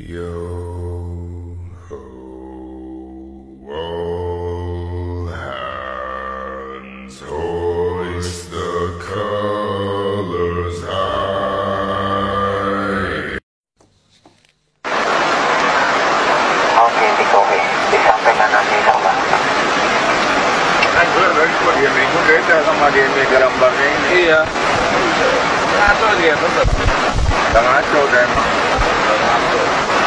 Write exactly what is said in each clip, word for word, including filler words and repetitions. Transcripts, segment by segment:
Yo ho, all hands hoist the colors high. Oke, di Kobe, disampaikan nanti sama. Kan gue dari dua dia minggu beda sama dia mega gambarnya ini. Iya. Ngaco dia tetap. Udah ngaco deh emang. Udah ngaco.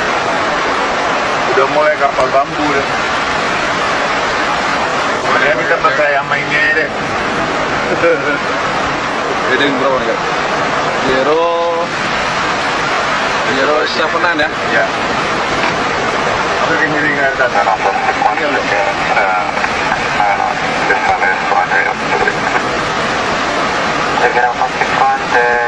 Udah mulai kapal bambu deh. Kemudian kita percaya mainnya deh. Jadi berapa nih kak? Zero Zero sevenan ya? Ya. Apa yang jadi nggak ada? Segera consequent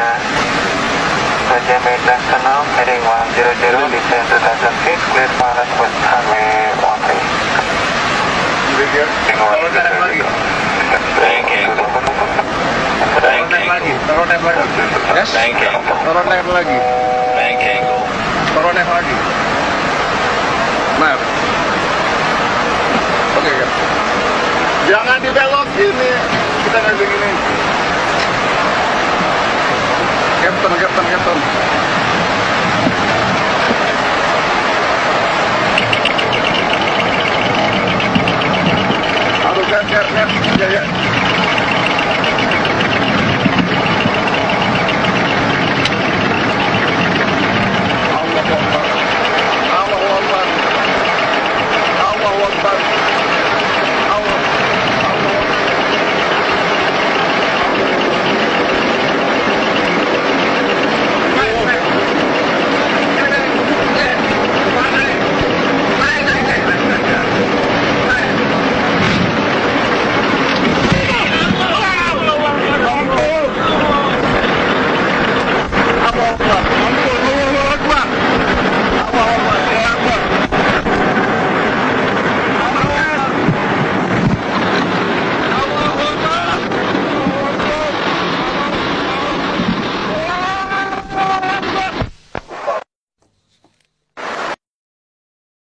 Raja National heading one zero zero descend two thousand feet, clear pilot with runway one three. Jadi kalau naik lagi. Banking. Taruh naik lagi. Taruh naik lagi. Yes? Banking. Taruh naik lagi. Banking. Taruh naik lagi. Nah. Oke kak. Jangan dibelokin nih. Kita nggak begini. Captain, Captain, Captain.